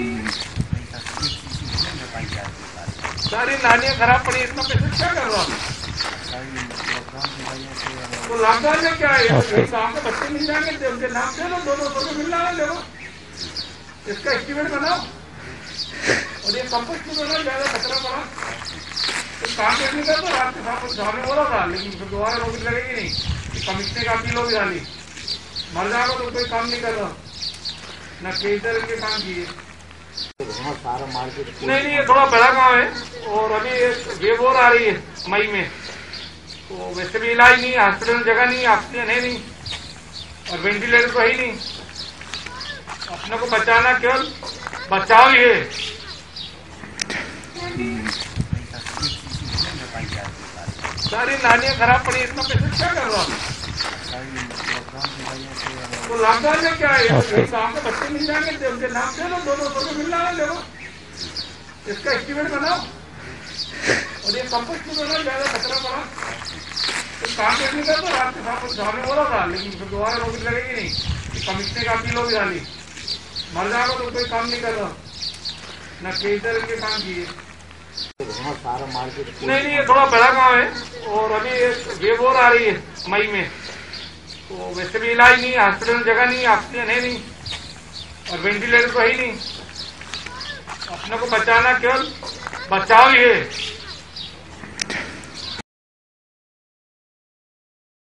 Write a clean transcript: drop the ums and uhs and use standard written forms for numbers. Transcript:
सारी नालियाँ खराब पड़ी, इतना पैसा क्या कर रहा हूँ? तो लॉकडाउन में क्या है, गाँव के बच्चे मिल जाएंगे, उनके नाम दे दो, 200 मिल रहा है, देखो इसका एस्टिमेट बनाओ और ये कंपोस्ट में बनाओ, ज्यादा खतरा पड़ा तो काम करने का। तो रात के साथ जाने बोला था, लेकिन फिर दोबारा नौकरी लगेगी नहीं, कमिश्नर का अपील होगी डाली, मर जाएगा तो कोई काम नहीं कर रहा, न केजर के काम किए। नहीं, ये थोड़ा बड़ा गाँव है और अभी वेव वॉर आ रही है मई में, तो वैसे भी इलाज नहीं, हॉस्पिटल में जगह नहीं, ऑक्सीजन है नहीं और वेंटिलेटर तो है ही नहीं। अपने को बचाना केवल बचाव ही है। सारी नालियाँ खराब पड़ी, इतना पैसा क्या कर रहा हूँ? तो लॉकडाउन में क्या है, गाँव के बच्चे मिल जाएंगे, उनके नाम दे दो, 200 मिल रहा है, देखो इसका एस्टिमेट बनाओ और ये कंपोस्ट में बनाओ, ज्यादा खतरा पड़ा तो काम करने का। तो रात के साथ जाने बोला था, लेकिन फिर दोबारा नौकरी लगेगी नहीं, कमिश्नर का अपील होगी डाली, मर जाएगा तो कोई काम नहीं कर रहा, न केजर के काम किए। नहीं, ये थोड़ा बड़ा गाँव है और अभी वेव वॉर आ रही है मई में, तो वैसे भी इलाज नहीं, हॉस्पिटल में जगह नहीं, ऑक्सीजन है नहीं और वेंटिलेटर तो है ही नहीं। अपने को बचाना केवल बचाव ही है।